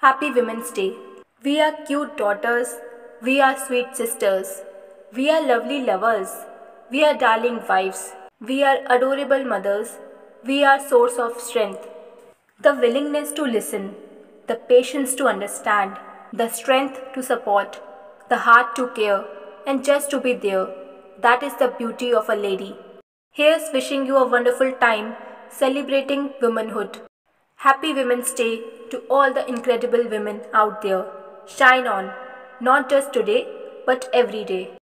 Happy Women's Day. We are cute daughters. We are sweet sisters. We are lovely lovers. We are darling wives. We are adorable mothers. We are source of strength. The willingness to listen, the patience to understand, the strength to support, the heart to care, and just to be there. That is the beauty of a lady. Here's wishing you a wonderful time celebrating womanhood. Happy Women's Day to all the incredible women out there. Shine on, not just today, but every day.